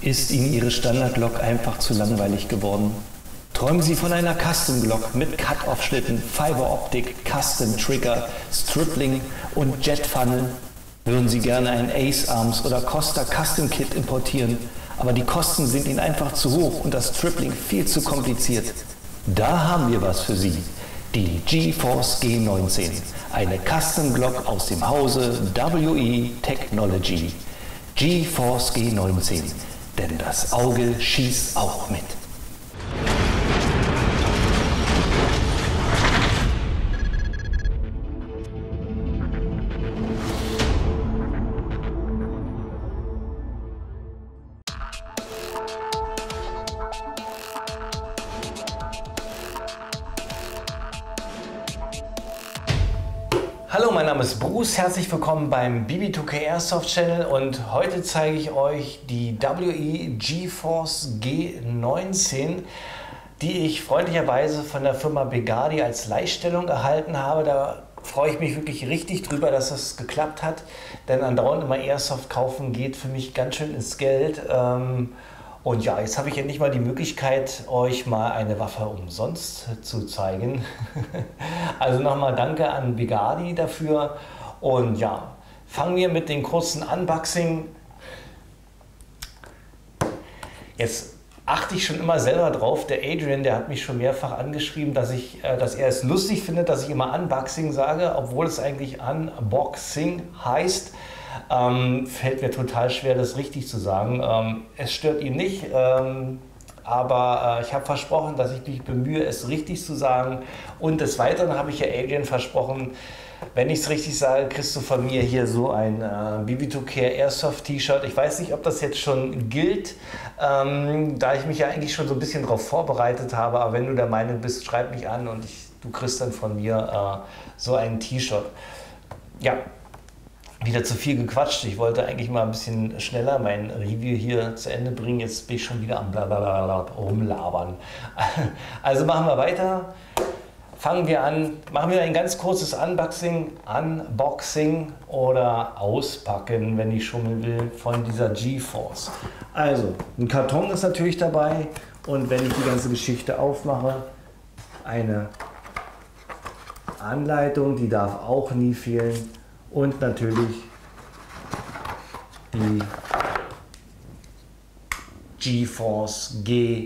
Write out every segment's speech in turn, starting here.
Ist Ihnen Ihre Standard-Lok einfach zu langweilig geworden? Träumen Sie von einer Custom-Lok mit Cut-Off-Schlitten, Fiber-Optik, Custom-Trigger, Stripling und Jet-Funnel? Würden Sie gerne ein Ace Arms oder Costa Custom Kit importieren, aber die Kosten sind Ihnen einfach zu hoch und das Stripling viel zu kompliziert? Da haben wir was für Sie. Die GeForce G19, eine Custom-Glock aus dem Hause WE Technology. GeForce G19, denn das Auge schießt auch mit. Hallo, mein Name ist Bruce, herzlich willkommen beim BB2K Airsoft Channel und heute zeige ich euch die WE GeForce G19, die ich freundlicherweise von der Firma Begadi als Leihstellung erhalten habe. Da freue ich mich wirklich richtig drüber, dass das geklappt hat, denn andauernd immer Airsoft kaufen geht für mich ganz schön ins Geld. Und ja, jetzt habe ich endlich mal die Möglichkeit, euch mal eine Waffe umsonst zu zeigen. Also nochmal danke an Begadi dafür. Und ja, fangen wir mit dem kurzen Unboxing. Jetzt achte ich schon immer selber drauf. Der Adrian, der hat mich schon mehrfach angeschrieben, dass er es lustig findet, dass ich immer Unboxing sage, obwohl es eigentlich Unboxing heißt. Fällt mir total schwer, das richtig zu sagen. Es stört ihn nicht, aber ich habe versprochen, dass ich mich bemühe, es richtig zu sagen. Und des Weiteren habe ich ja Adrian versprochen, wenn ich es richtig sage, kriegst du von mir hier so ein BB2K Airsoft T-Shirt. Ich weiß nicht, ob das jetzt schon gilt, da ich mich ja eigentlich schon so ein bisschen darauf vorbereitet habe. Aber wenn du der Meinung bist, schreib mich an und du kriegst dann von mir so ein T-Shirt. Ja. Wieder zu viel gequatscht. Ich wollte eigentlich mal ein bisschen schneller mein Review hier zu Ende bringen. Jetzt bin ich schon wieder am Blablabla rumlabern. Also machen wir weiter. Fangen wir an. Machen wir ein ganz kurzes Unboxing oder Auspacken, wenn ich schummeln will, von dieser GeForce. Also, ein Karton ist natürlich dabei und wenn ich die ganze Geschichte aufmache, eine Anleitung, die darf auch nie fehlen. Und natürlich die GeForce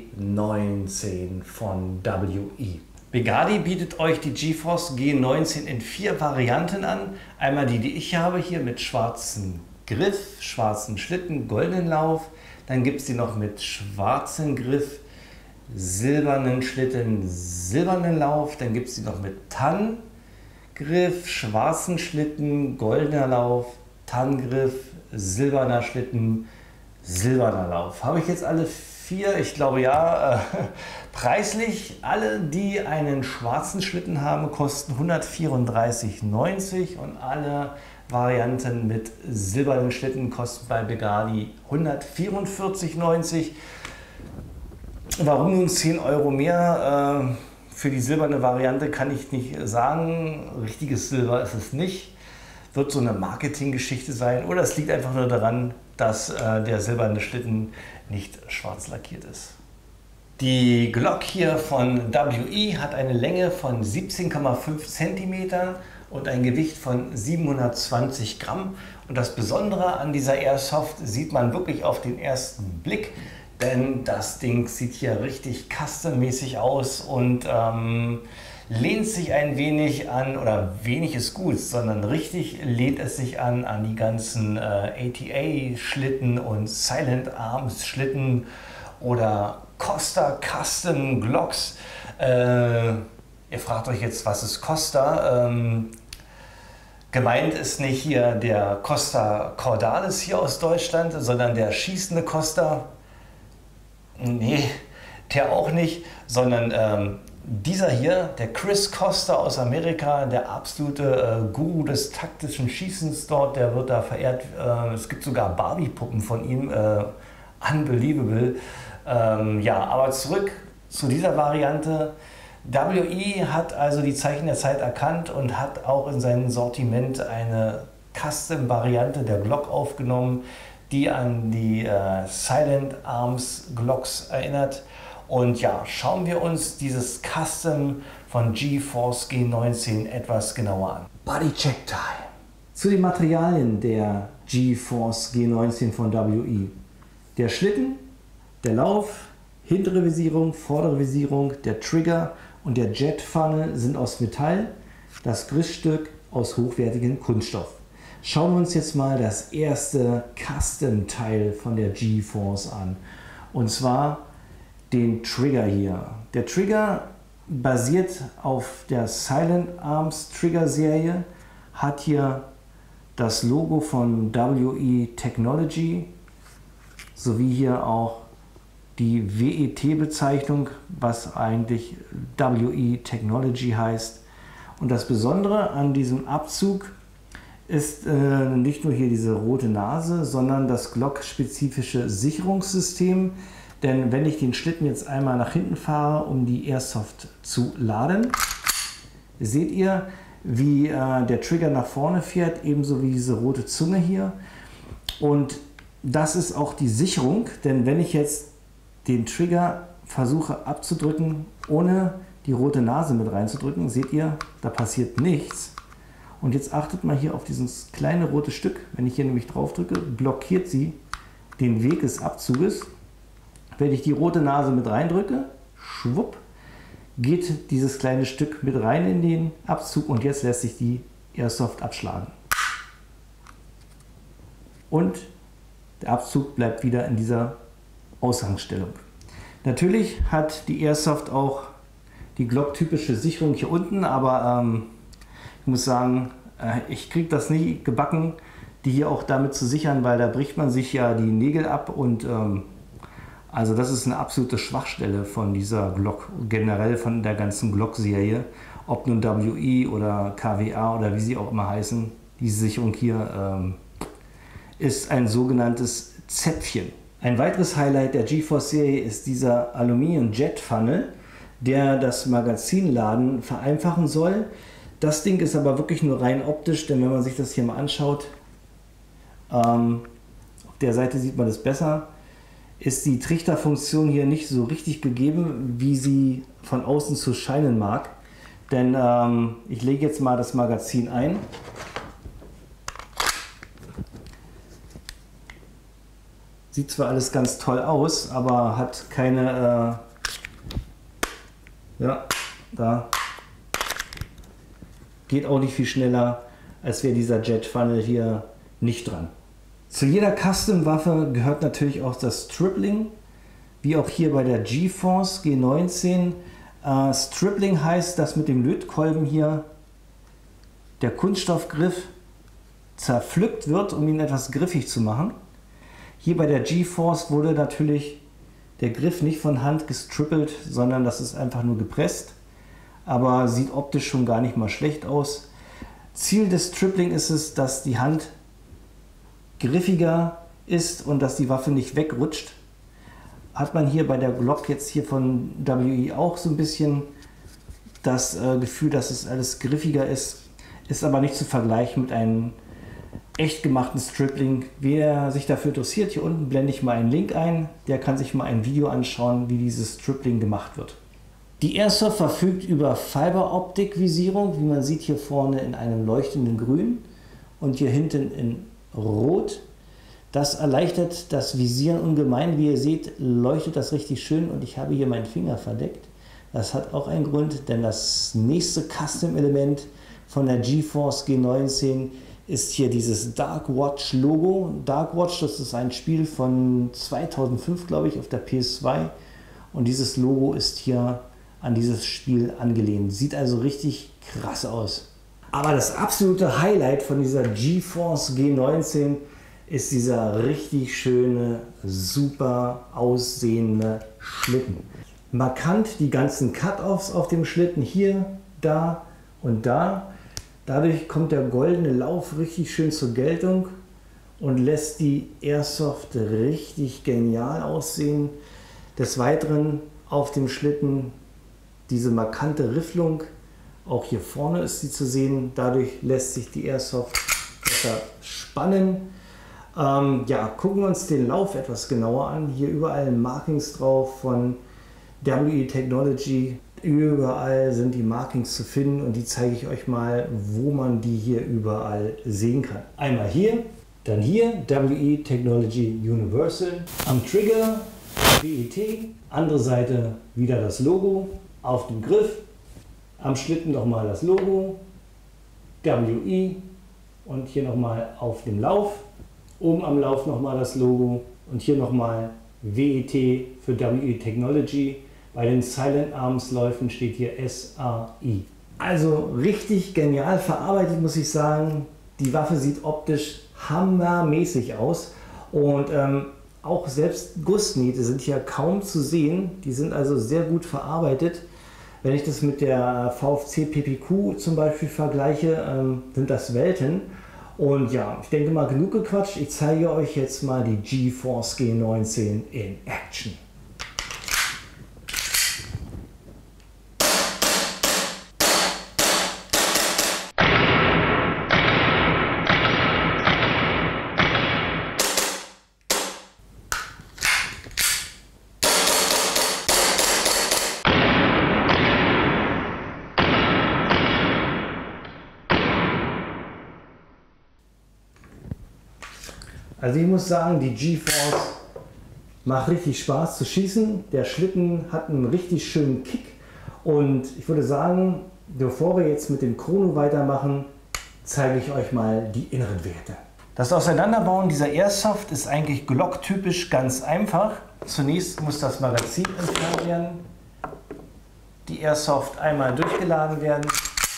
G19 von WE. Begadi bietet euch die GeForce G19 in 4 Varianten an. Einmal die ich habe hier mit schwarzem Griff, schwarzen Schlitten, goldenen Lauf. Dann gibt es die noch mit schwarzem Griff, silbernen Schlitten, silbernen Lauf. Dann gibt es die noch mit Tanngriff, schwarzen Schlitten, goldener Lauf, Tanngriff, silberner Schlitten, silberner Lauf. Habe ich jetzt alle 4? Ich glaube ja. Preislich, alle, die einen schwarzen Schlitten haben, kosten 134,90 und alle Varianten mit silbernen Schlitten kosten bei Begadi 144,90. Warum nun 10 Euro mehr? Für die silberne Variante kann ich nicht sagen. Richtiges Silber ist es nicht. Wird so eine Marketinggeschichte sein. Oder es liegt einfach nur daran, dass der silberne Schlitten nicht schwarz lackiert ist. Die Glock hier von WE hat eine Länge von 17,5 cm und ein Gewicht von 720 Gramm. Und das Besondere an dieser Airsoft sieht man wirklich auf den ersten Blick. Denn das Ding sieht hier richtig custom-mäßig aus und lehnt sich ein wenig an, oder wenig ist gut, sondern richtig lehnt es sich an die ganzen ATA-Schlitten und Silent Arms-Schlitten oder Costa Custom Glocks. Ihr fragt euch jetzt, was ist Costa? Gemeint ist nicht hier der Costa Cordalis hier aus Deutschland, sondern der schießende Costa. Nee, der auch nicht, sondern dieser hier, der Chris Costa aus Amerika, der absolute Guru des taktischen Schießens dort, der wird da verehrt. Es gibt sogar Barbie-Puppen von ihm, unbelievable. Ja, aber zurück zu dieser Variante. WE hat also die Zeichen der Zeit erkannt und hat auch in sein Sortiment eine Custom-Variante der Glock aufgenommen, die an die Silent Arms Glocks erinnert. Und ja, schauen wir uns dieses Custom von GeForce G19 etwas genauer an. Body Check Time. Zu den Materialien der GeForce G19 von WE. Der Schlitten, der Lauf, hintere Visierung, vordere Visierung, der Trigger und der Jet-Funnel sind aus Metall, das Bruststück aus hochwertigem Kunststoff. Schauen wir uns jetzt mal das erste Custom-Teil von der GeForce an. Und zwar den Trigger hier. Der Trigger basiert auf der Silent Arms Trigger Serie, hat hier das Logo von WE Technology sowie hier auch die WET-Bezeichnung, was eigentlich WE Technology heißt. Und das Besondere an diesem Abzug ist nicht nur hier diese rote Nase, sondern das Glock-spezifische Sicherungssystem. Denn wenn ich den Schlitten jetzt einmal nach hinten fahre, um die Airsoft zu laden, seht ihr, wie der Trigger nach vorne fährt, ebenso wie diese rote Zunge hier. Und das ist auch die Sicherung, denn wenn ich jetzt den Trigger versuche abzudrücken, ohne die rote Nase mit reinzudrücken, seht ihr, da passiert nichts. Und jetzt achtet mal hier auf dieses kleine rote Stück. Wenn ich hier nämlich drauf drücke, blockiert sie den Weg des Abzuges. Wenn ich die rote Nase mit reindrücke, schwupp, geht dieses kleine Stück mit rein in den Abzug und jetzt lässt sich die Airsoft abschlagen. Und der Abzug bleibt wieder in dieser Ausgangsstellung. Natürlich hat die Airsoft auch die Glock-typische Sicherung hier unten, aber ich muss sagen, ich kriege das nie gebacken, die hier auch damit zu sichern, weil da bricht man sich ja die Nägel ab und also das ist eine absolute Schwachstelle von dieser Glock, generell von der ganzen Glock-Serie, ob nun WE oder KWA oder wie sie auch immer heißen. Diese Sicherung hier ist ein sogenanntes Zäpfchen. Ein weiteres Highlight der GeForce-Serie ist dieser Aluminium-Jet-Funnel, der das Magazinladen vereinfachen soll. Das Ding ist aber wirklich nur rein optisch, denn wenn man sich das hier mal anschaut, auf der Seite sieht man das besser, ist die Trichterfunktion hier nicht so richtig gegeben, wie sie von außen zu scheinen mag. Denn ich lege jetzt mal das Magazin ein. Sieht zwar alles ganz toll aus, aber hat keine, ja, da geht auch nicht viel schneller, als wäre dieser Jet Funnel hier nicht dran. Zu jeder Custom-Waffe gehört natürlich auch das Stripling, wie auch hier bei der GeForce G19. Stripling heißt, dass mit dem Lötkolben hier der Kunststoffgriff zerpflückt wird, um ihn etwas griffig zu machen. Hier bei der GeForce wurde natürlich der Griff nicht von Hand gestrippelt, sondern das ist einfach nur gepresst, aber sieht optisch schon gar nicht mal schlecht aus. Ziel des Stripling ist es, dass die Hand griffiger ist und dass die Waffe nicht wegrutscht. Hat man hier bei der Glock jetzt hier von WE auch so ein bisschen das Gefühl, dass es alles griffiger ist aber nicht zu vergleichen mit einem echt gemachten Stripling. Wer sich dafür interessiert, hier unten blende ich mal einen Link ein, der kann sich mal ein Video anschauen, wie dieses Stripling gemacht wird. Die Airsoft verfügt über Fiberoptik-Visierung, wie man sieht hier vorne in einem leuchtenden Grün und hier hinten in Rot. Das erleichtert das Visieren ungemein. Wie ihr seht, leuchtet das richtig schön und ich habe hier meinen Finger verdeckt. Das hat auch einen Grund, denn das nächste Custom-Element von der GeForce G19 ist hier dieses Darkwatch Logo. Darkwatch, das ist ein Spiel von 2005, glaube ich, auf der PS2 und dieses Logo ist hier an dieses Spiel angelehnt. Sieht also richtig krass aus. Aber das absolute Highlight von dieser GeForce G19 ist dieser richtig schöne, super aussehende Schlitten. Markant die ganzen Cut-Offs auf dem Schlitten, hier, da und da. Dadurch kommt der goldene Lauf richtig schön zur Geltung und lässt die Airsoft richtig genial aussehen. Des Weiteren auf dem Schlitten diese markante Rifflung. Auch hier vorne ist sie zu sehen. Dadurch lässt sich die Airsoft besser spannen. Ja, gucken wir uns den Lauf etwas genauer an. Hier überall Markings drauf von WE Technology. Überall sind die Markings zu finden und die zeige ich euch mal, wo man die hier überall sehen kann. Einmal hier, dann hier WE Technology Universal. Am Trigger WET, andere Seite wieder das Logo. Auf dem Griff, am Schlitten nochmal das Logo, WE und hier nochmal auf dem Lauf. Oben am Lauf nochmal das Logo und hier nochmal WET für WE Technology. Bei den Silent Arms Läufen steht hier SAI. Also richtig genial verarbeitet, muss ich sagen. Die Waffe sieht optisch hammermäßig aus und auch selbst Gussnähte sind hier kaum zu sehen. Die sind also sehr gut verarbeitet. Wenn ich das mit der VFC PPQ zum Beispiel vergleiche, sind das Welten. Und ja, ich denke mal genug gequatscht. Ich zeige euch jetzt mal die GeForce G19 in Action. Also ich muss sagen, die GeForce macht richtig Spaß zu schießen. Der Schlitten hat einen richtig schönen Kick und ich würde sagen, bevor wir jetzt mit dem Chrono weitermachen, zeige ich euch mal die inneren Werte. Das Auseinanderbauen dieser Airsoft ist eigentlich Glock-typisch ganz einfach. Zunächst muss das Magazin entfernt werden, die Airsoft einmal durchgeladen werden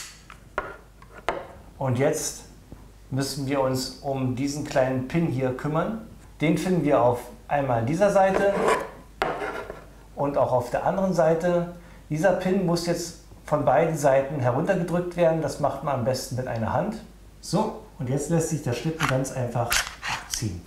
und jetzt müssen wir uns um diesen kleinen Pin hier kümmern. Den finden wir auf einmal dieser Seite und auch auf der anderen Seite. Dieser Pin muss jetzt von beiden Seiten heruntergedrückt werden. Das macht man am besten mit einer Hand. So, und jetzt lässt sich der Schlitten ganz einfach abziehen.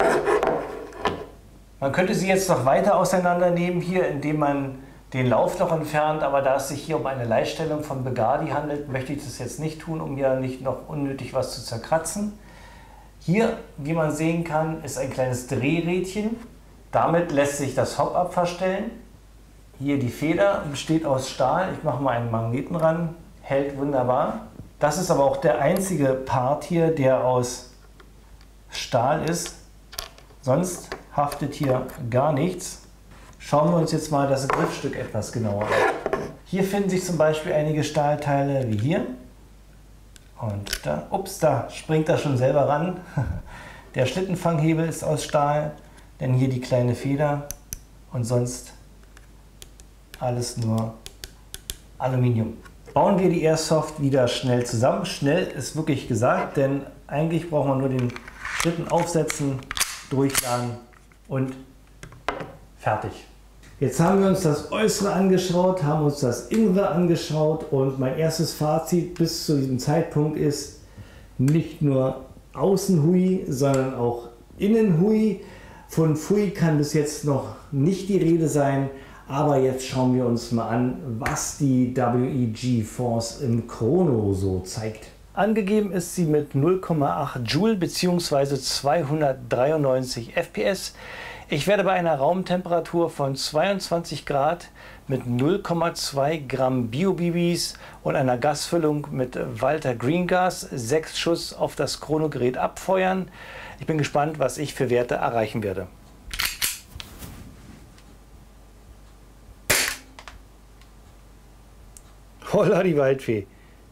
Man könnte sie jetzt noch weiter auseinandernehmen hier, indem man den Lauf noch entfernt, aber da es sich hier um eine Leihstellung von Begadi handelt, möchte ich das jetzt nicht tun, um hier nicht noch unnötig was zu zerkratzen. Hier, wie man sehen kann, ist ein kleines Drehrädchen. Damit lässt sich das Hop-Up verstellen. Hier die Feder besteht aus Stahl. Ich mache mal einen Magneten ran, hält wunderbar. Das ist aber auch der einzige Part hier, der aus Stahl ist. Sonst haftet hier gar nichts. Schauen wir uns jetzt mal das Griffstück etwas genauer an. Hier finden sich zum Beispiel einige Stahlteile wie hier. Und da, ups, da springt er schon selber ran. Der Schlittenfanghebel ist aus Stahl, denn hier die kleine Feder und sonst alles nur Aluminium. Bauen wir die Airsoft wieder schnell zusammen. Schnell ist wirklich gesagt, denn eigentlich braucht man nur den Schlitten aufsetzen, durchladen und fertig. Jetzt haben wir uns das Äußere angeschaut, haben uns das Innere angeschaut und mein erstes Fazit bis zu diesem Zeitpunkt ist nicht nur außen Hui, sondern auch innen Hui. Von Pfui kann bis jetzt noch nicht die Rede sein, aber jetzt schauen wir uns mal an, was die WE GeForce im Chrono so zeigt. Angegeben ist sie mit 0,8 Joule bzw. 293 FPS. Ich werde bei einer Raumtemperatur von 22 Grad mit 0,2 Gramm Bio-BBs und einer Gasfüllung mit Walter Green Gas 6 Schuss auf das Chronogerät abfeuern. Ich bin gespannt, was ich für Werte erreichen werde. Holla die Waldfee!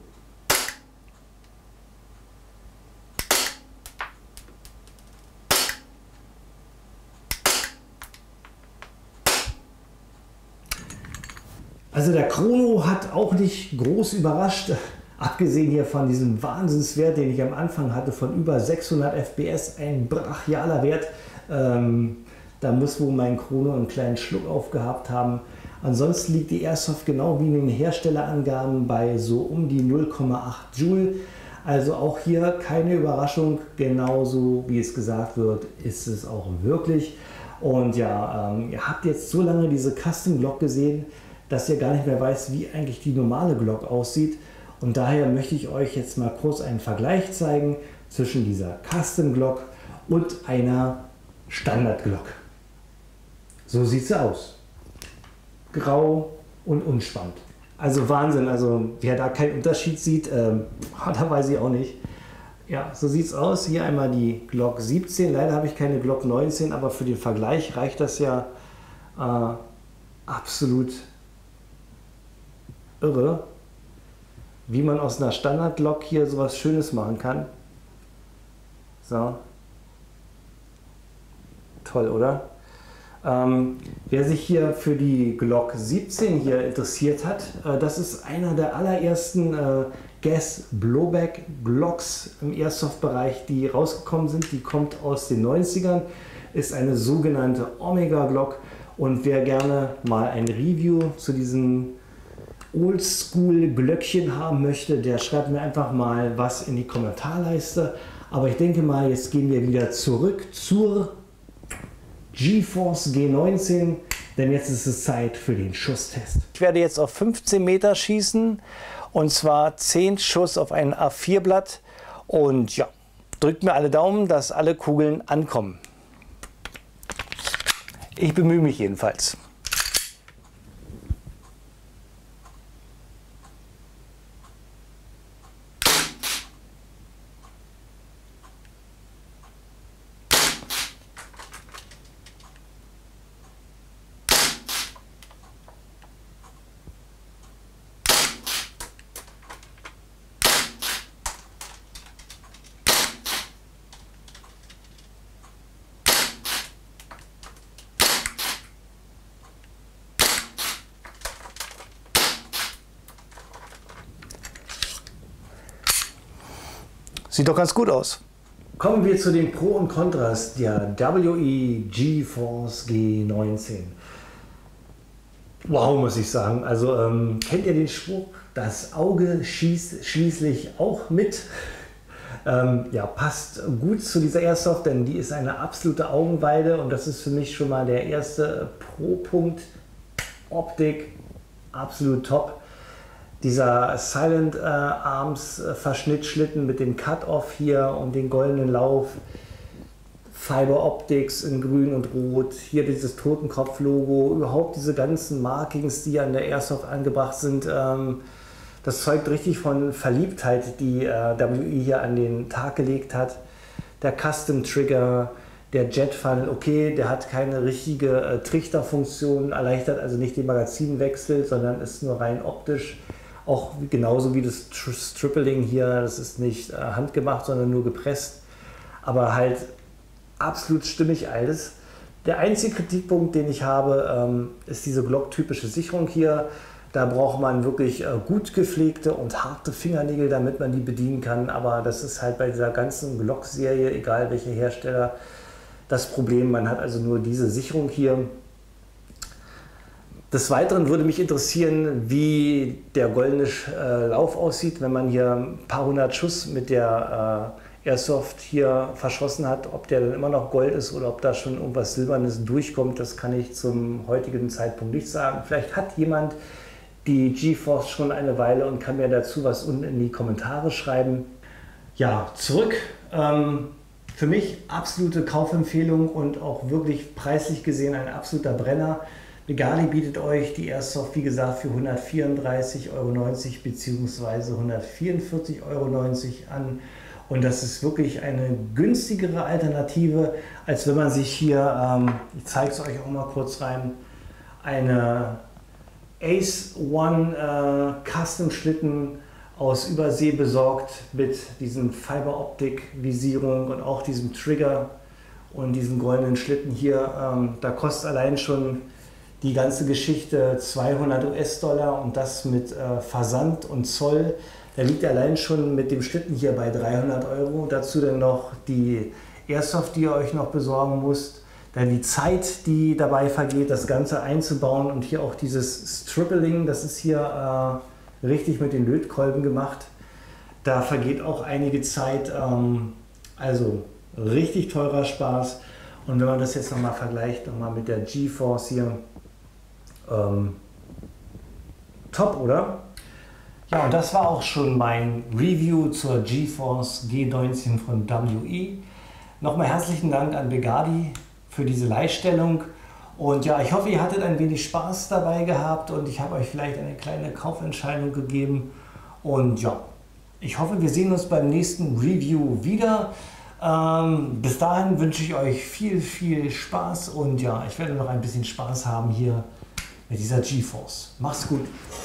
Also der Chrono hat auch nicht groß überrascht, abgesehen hier von diesem Wahnsinnswert, den ich am Anfang hatte, von über 600 FPS, ein brachialer Wert. Da muss wohl mein Chrono einen kleinen Schluck aufgehabt haben. Ansonsten liegt die Airsoft genau wie in den Herstellerangaben bei so um die 0,8 Joule. Also auch hier keine Überraschung, genauso wie es gesagt wird, ist es auch wirklich. Und ja, ihr habt jetzt so lange diese Custom Glock gesehen, dass ihr gar nicht mehr weiß, wie eigentlich die normale Glock aussieht. Und daher möchte ich euch jetzt mal kurz einen Vergleich zeigen zwischen dieser Custom Glock und einer Standard-Glock. So sieht sie aus. Grau und unspannend. Also Wahnsinn, also wer da keinen Unterschied sieht, da weiß ich auch nicht. Ja, so sieht es aus. Hier einmal die Glock 17. Leider habe ich keine Glock 19, aber für den Vergleich reicht das ja absolut irre, wie man aus einer Standard-Glock hier sowas Schönes machen kann. So. Toll, oder? Wer sich hier für die Glock 17 hier interessiert hat, das ist einer der allerersten Gas Blowback Glocks im Airsoft-Bereich, die rausgekommen sind. Die kommt aus den 90ern, ist eine sogenannte Omega Glock. Und wer gerne mal ein Review zu diesen Oldschool Glöckchen haben möchte, der schreibt mir einfach mal was in die Kommentarleiste. Aber ich denke mal, jetzt gehen wir wieder zurück zur GeForce G19, denn jetzt ist es Zeit für den Schusstest. Ich werde jetzt auf 15 Meter schießen und zwar 10 Schuss auf ein A4-Blatt und ja, drückt mir alle Daumen, dass alle Kugeln ankommen. Ich bemühe mich jedenfalls. Sieht doch ganz gut aus. Kommen wir zu den Pro und Kontras der WE GeForce G19. Wow, muss ich sagen. Also kennt ihr den Spruch, das Auge schießt schließlich auch mit? Ja, passt gut zu dieser Airsoft, denn die ist eine absolute Augenweide und das ist für mich schon mal der erste Pro-Punkt. Optik, absolut top. Dieser Silent Arms Verschnittschlitten mit dem Cut-Off hier und den goldenen Lauf. Fiber Optics in grün und rot. Hier dieses Totenkopf-Logo. Überhaupt diese ganzen Markings, die an der Airsoft angebracht sind. Das zeugt richtig von Verliebtheit, die WE hier an den Tag gelegt hat. Der Custom Trigger, der Jet Funnel, okay, der hat keine richtige Trichterfunktion, erleichtert also nicht den Magazinwechsel, sondern ist nur rein optisch. Auch genauso wie das Stripling hier, das ist nicht handgemacht, sondern nur gepresst. Aber halt absolut stimmig alles. Der einzige Kritikpunkt, den ich habe, ist diese Glock-typische Sicherung hier. Da braucht man wirklich gut gepflegte und harte Fingernägel, damit man die bedienen kann. Aber das ist halt bei dieser ganzen Glock-Serie, egal welcher Hersteller, das Problem. Man hat also nur diese Sicherung hier. Des Weiteren würde mich interessieren, wie der goldene Lauf aussieht, wenn man hier ein paar hundert Schuss mit der Airsoft hier verschossen hat. Ob der dann immer noch Gold ist oder ob da schon irgendwas Silbernes durchkommt, das kann ich zum heutigen Zeitpunkt nicht sagen. Vielleicht hat jemand die GeForce schon eine Weile und kann mir dazu was unten in die Kommentare schreiben. Ja, zurück. Für mich absolute Kaufempfehlung und auch wirklich preislich gesehen ein absoluter Brenner. Begali bietet euch die Airsoft, wie gesagt, für 134,90 € bzw. 144,90 € an. Und das ist wirklich eine günstigere Alternative, als wenn man sich hier, ich zeige es euch auch mal kurz rein, eine Ace One Custom Schlitten aus Übersee besorgt mit diesem Fiber Optik Visierung und auch diesem Trigger und diesen goldenen Schlitten hier. Da kostet allein schon die ganze Geschichte 200 US-Dollar und das mit Versand und Zoll. Da liegt allein schon mit dem Schlitten hier bei 300 €. Dazu dann noch die Airsoft, die ihr euch noch besorgen müsst. Dann die Zeit, die dabei vergeht, das Ganze einzubauen und hier auch dieses Stripling, das ist hier richtig mit den Lötkolben gemacht. Da vergeht auch einige Zeit, also richtig teurer Spaß. Und wenn man das jetzt nochmal vergleicht, nochmal mit der GeForce hier, top, oder? Ja, und das war auch schon mein Review zur GeForce G19 von WE. Nochmal herzlichen Dank an Begadi für diese Leihstellung. Und ja, ich hoffe, ihr hattet ein wenig Spaß dabei gehabt und ich habe euch vielleicht eine kleine Kaufentscheidung gegeben. Und ja, ich hoffe, wir sehen uns beim nächsten Review wieder. Bis dahin wünsche ich euch viel Spaß und ja, ich werde noch ein bisschen Spaß haben hier mit dieser GeForce. Macht's gut!